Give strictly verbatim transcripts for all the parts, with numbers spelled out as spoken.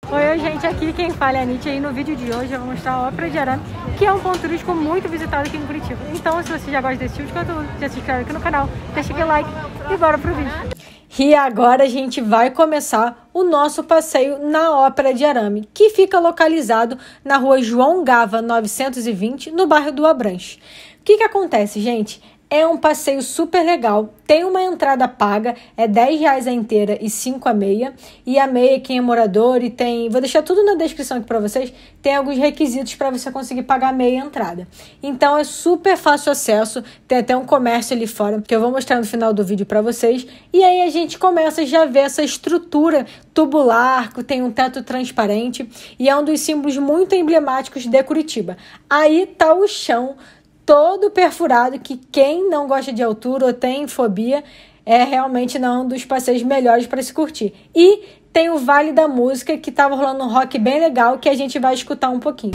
Oi, gente, aqui quem fala é a Nietzsche e no vídeo de hoje eu vou mostrar a Ópera de Arame, que é um ponto turístico muito visitado aqui em Curitiba. Então, se você já gosta desse tipo de conteúdo, já se inscreve aqui no canal, deixa aquele like e bora pro vídeo. E agora a gente vai começar o nosso passeio na Ópera de Arame, que fica localizado na rua João Gava novecentos e vinte, no bairro do Abranches. O que que acontece, gente? É um passeio super legal, tem uma entrada paga, é dez reais a inteira e cinco a meia, e a meia quem é morador e tem, vou deixar tudo na descrição aqui para vocês, tem alguns requisitos para você conseguir pagar a meia entrada. Então é super fácil acesso, tem até um comércio ali fora, que eu vou mostrar no final do vídeo para vocês, e aí a gente começa já a ver essa estrutura tubular, que tem um teto transparente, e é um dos símbolos muito emblemáticos de Curitiba. Aí tá o chão, todo perfurado, que quem não gosta de altura ou tem fobia, é realmente não um dos passeios melhores para se curtir. E tem o Vale da Música, que estava rolando um rock bem legal, que a gente vai escutar um pouquinho.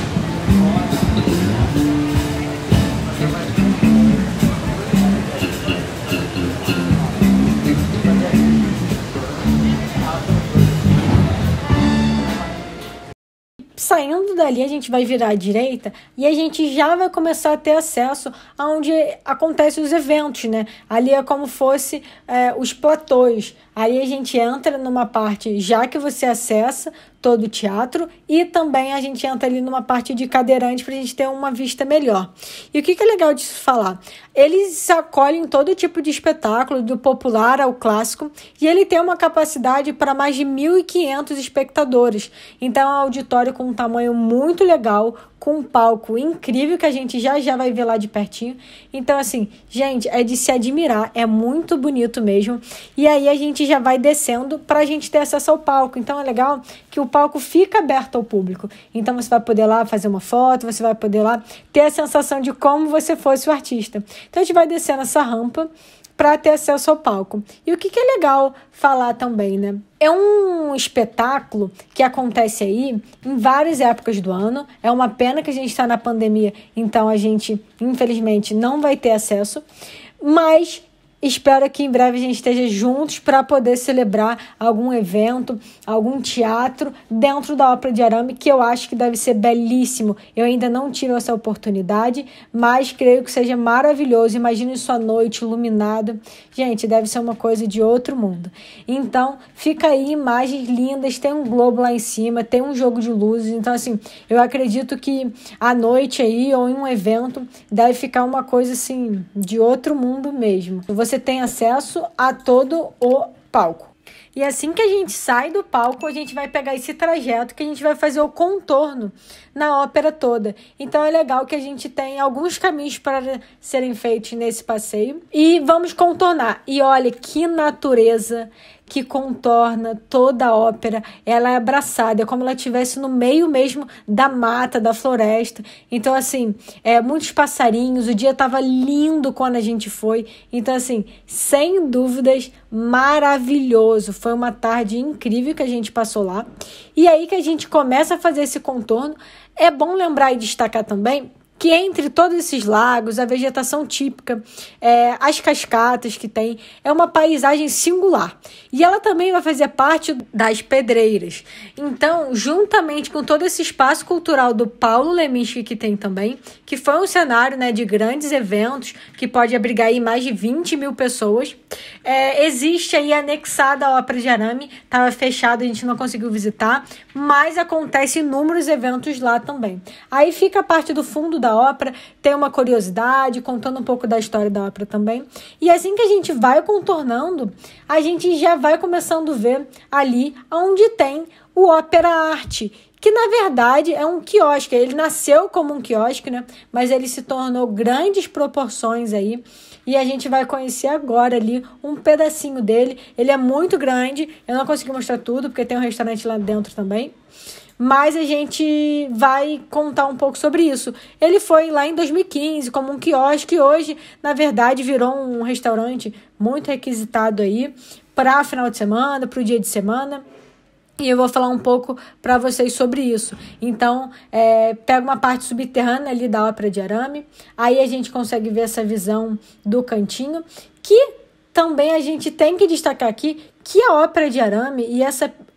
Saindo dali, a gente vai virar à direita e a gente já vai começar a ter acesso aonde acontecem os eventos, né? Ali é como fosse é, os platôs. Aí a gente entra numa parte já que você acessa todo o teatro e também a gente entra ali numa parte de cadeirante para a gente ter uma vista melhor. E o que que é legal de falar? Eles acolhem todo tipo de espetáculo, do popular ao clássico, e ele tem uma capacidade para mais de mil e quinhentos espectadores. Então é um auditório com um tamanho muito legal, com um palco incrível que a gente já já vai ver lá de pertinho. Então, assim, gente, é de se admirar, é muito bonito mesmo. E aí a gente já vai descendo para a gente ter acesso ao palco. Então é legal que o palco fica aberto ao público. Então você vai poder lá fazer uma foto, você vai poder lá ter a sensação de como você fosse o artista. Então a gente vai descendo essa rampa para ter acesso ao palco. E o que que é legal falar também, né? É um espetáculo que acontece aí em várias épocas do ano. É uma pena que a gente está na pandemia, então a gente, infelizmente, não vai ter acesso. Mas espero que em breve a gente esteja juntos para poder celebrar algum evento, algum teatro dentro da Ópera de Arame, que eu acho que deve ser belíssimo. Eu ainda não tive essa oportunidade, mas creio que seja maravilhoso. Imagine isso à noite, iluminado. Gente, deve ser uma coisa de outro mundo. Então, fica aí imagens lindas, tem um globo lá em cima, tem um jogo de luzes. Então, assim, eu acredito que à noite aí, ou em um evento, deve ficar uma coisa, assim, de outro mundo mesmo. Você Você tem acesso a todo o palco. E assim que a gente sai do palco, a gente vai pegar esse trajeto que a gente vai fazer o contorno na ópera toda. Então é legal que a gente tem alguns caminhos para serem feitos nesse passeio. E vamos contornar. E olha que natureza que contorna toda a ópera. Ela é abraçada, é como ela estivesse no meio mesmo da mata, da floresta. Então, assim, é, muitos passarinhos, o dia estava lindo quando a gente foi. Então, assim, sem dúvidas, maravilhoso. Foi uma tarde incrível que a gente passou lá. E aí que a gente começa a fazer esse contorno, é bom lembrar e destacar também que entre todos esses lagos, a vegetação típica, é, as cascatas que tem, é uma paisagem singular. E ela também vai fazer parte das pedreiras. Então, juntamente com todo esse espaço cultural do Paulo Leminski que tem também, que foi um cenário, né, de grandes eventos, que pode abrigar aí mais de vinte mil pessoas, é, existe aí anexada a Ópera de Arame, estava fechada, a gente não conseguiu visitar, mas acontece inúmeros eventos lá também. Aí fica a parte do fundo da ópera, tem uma curiosidade, contando um pouco da história da ópera também. E assim que a gente vai contornando, a gente já vai começando a ver ali onde tem o Ópera Arte, que na verdade é um quiosque. Ele nasceu como um quiosque, né? Mas ele se tornou grandes proporções aí. E a gente vai conhecer agora ali um pedacinho dele. Ele é muito grande, eu não consegui mostrar tudo, porque tem um restaurante lá dentro também. Mas a gente vai contar um pouco sobre isso. Ele foi lá em dois mil e quinze como um quiosque e hoje, na verdade, virou um restaurante muito requisitado aí para final de semana, para o dia de semana. E eu vou falar um pouco para vocês sobre isso. Então, é, pega uma parte subterrânea ali da Ópera de Arame. Aí a gente consegue ver essa visão do cantinho, que também a gente tem que destacar aqui que a Ópera de Arame e essa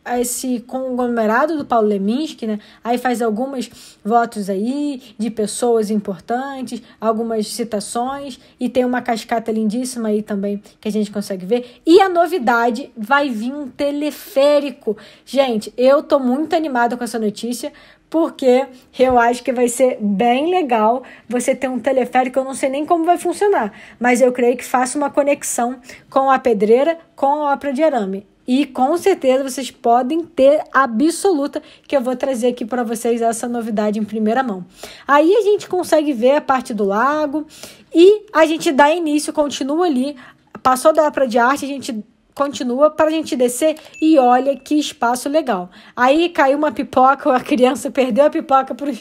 esse conglomerado do Paulo Leminski, né? Aí faz algumas fotos aí de pessoas importantes, algumas citações, e tem uma cascata lindíssima aí também que a gente consegue ver. E a novidade, vai vir um teleférico. Gente, eu tô muito animada com essa notícia, porque eu acho que vai ser bem legal você ter um teleférico. Eu não sei nem como vai funcionar, mas eu creio que faça uma conexão com a pedreira, com a obra de arame. E com certeza vocês podem ter absoluta que eu vou trazer aqui para vocês essa novidade em primeira mão. Aí a gente consegue ver a parte do lago e a gente dá início, continua ali, passou da obra de arte, a gente continua para a gente descer e olha que espaço legal. Aí caiu uma pipoca, a criança perdeu a pipoca para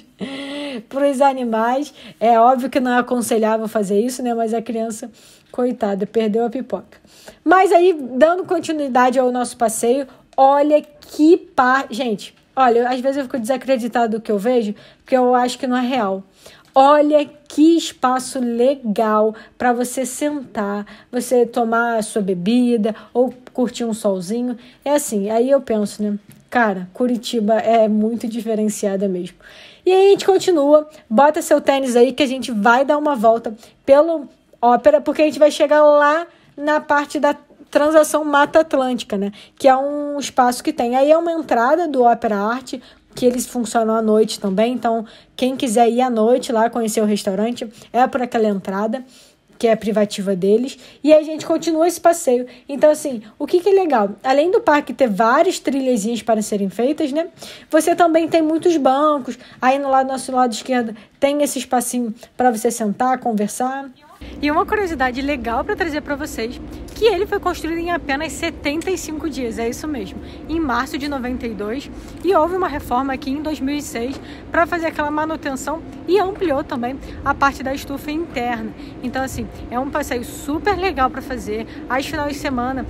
os animais. É óbvio que não é aconselhável fazer isso, né? Mas a criança, coitada, perdeu a pipoca. Mas aí, dando continuidade ao nosso passeio, olha que par... Gente, olha, às vezes eu fico desacreditado do que eu vejo, porque eu acho que não é real. Olha que espaço legal para você sentar, você tomar a sua bebida ou curtir um solzinho. É assim, aí eu penso, né? Cara, Curitiba é muito diferenciada mesmo. E aí a gente continua, bota seu tênis aí que a gente vai dar uma volta pelo Ópera, porque a gente vai chegar lá na parte da Transação Mata Atlântica, né? Que é um espaço que tem. Aí é uma entrada do Ópera Arte, que eles funcionam à noite também, então quem quiser ir à noite lá conhecer o restaurante, é por aquela entrada, que é a privativa deles, e aí a gente continua esse passeio. Então, assim, o que que é legal? Além do parque ter várias trilhazinhas para serem feitas, né? Você também tem muitos bancos, aí no lado, nosso lado esquerdo tem esse espacinho para você sentar, conversar. E uma curiosidade legal para trazer para vocês, que ele foi construído em apenas setenta e cinco dias, é isso mesmo, em março de noventa e dois, e houve uma reforma aqui em dois mil e seis para fazer aquela manutenção e ampliou também a parte da estufa interna. Então, assim, é um passeio super legal para fazer, aos finais de semana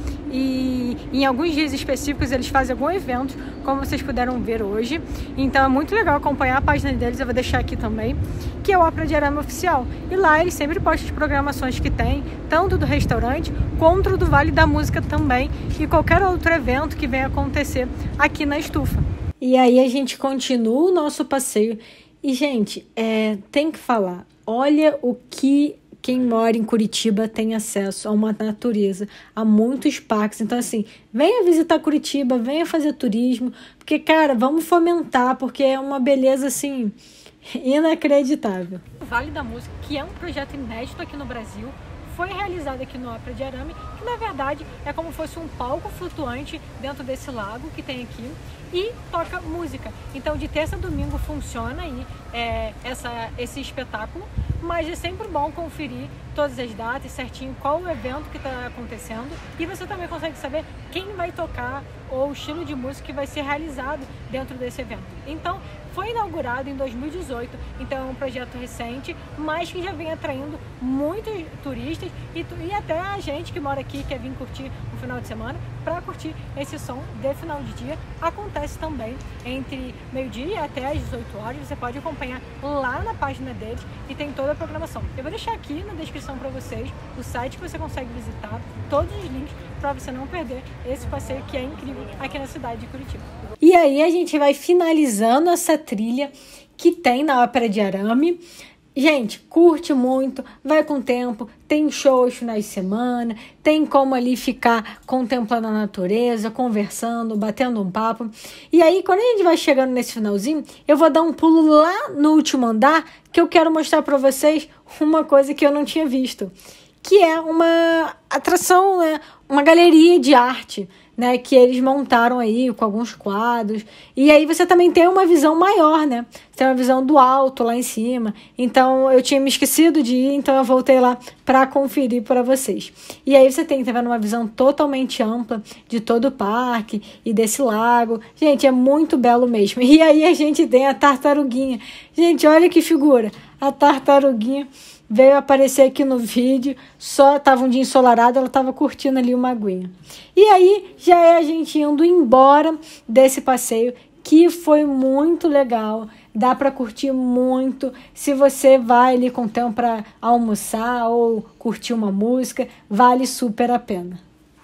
e em alguns dias específicos eles fazem algum evento, como vocês puderam ver hoje. Então é muito legal acompanhar a página deles, eu vou deixar aqui também, que é o Ópera de Arame Oficial. E lá eles sempre postam as programações que tem, tanto do restaurante quanto do Vale da Música também, e qualquer outro evento que venha acontecer aqui na estufa. E aí a gente continua o nosso passeio. E, gente, é, tem que falar, olha o que quem mora em Curitiba tem acesso a uma natureza, a muitos parques. Então, assim, venha visitar Curitiba, venha fazer turismo, porque, cara, vamos fomentar, porque é uma beleza, assim, inacreditável. O Vale da Música, que é um projeto inédito aqui no Brasil, foi realizado aqui no Ópera de Arame, que na verdade é como se fosse um palco flutuante dentro desse lago que tem aqui e toca música. Então de terça a domingo funciona aí é, essa, esse espetáculo, mas é sempre bom conferir todas as datas certinho, qual o evento que está acontecendo, e você também consegue saber quem vai tocar ou o estilo de música que vai ser realizado dentro desse evento. Então, foi inaugurado em dois mil e dezoito, então é um projeto recente, mas que já vem atraindo muitos turistas e, e até a gente que mora aqui, quer vir curtir no final de semana, para curtir esse som de final de dia. Acontece também entre meio-dia até às dezoito horas, você pode acompanhar lá na página deles e tem toda a programação. Eu vou deixar aqui na descrição para vocês o site que você consegue visitar, todos os links para você não perder esse passeio que é incrível aqui na cidade de Curitiba. E aí a gente vai finalizando essa trilha que tem na Ópera de Arame. Gente, curte muito, vai com tempo, tem shows finais de semana, tem como ali ficar contemplando a natureza, conversando, batendo um papo. E aí, quando a gente vai chegando nesse finalzinho, eu vou dar um pulo lá no último andar, que eu quero mostrar para vocês uma coisa que eu não tinha visto, que é uma atração, né? Uma galeria de arte, né, que eles montaram aí com alguns quadros, e aí você também tem uma visão maior, né, você tem uma visão do alto lá em cima. Então eu tinha me esquecido de ir, então eu voltei lá para conferir para vocês. E aí você tem, tá vendo, uma visão totalmente ampla de todo o parque e desse lago. Gente, é muito belo mesmo. E aí a gente tem a tartaruguinha. Gente, olha que figura, a tartaruguinha veio aparecer aqui no vídeo, só estava um dia ensolarado, ela estava curtindo ali uma aguinha. E aí já é a gente indo embora desse passeio, que foi muito legal, dá para curtir muito. Se você vai ali com tempo para almoçar ou curtir uma música, vale super a pena.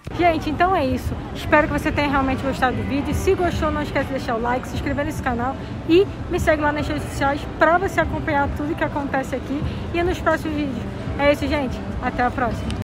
Gente, então é isso. Espero que você tenha realmente gostado do vídeo. Se gostou, não esquece de deixar o like, se inscrever nesse canal e me segue lá nas redes sociais para você acompanhar tudo que acontece aqui e nos próximos vídeos. É isso, gente. Até a próxima.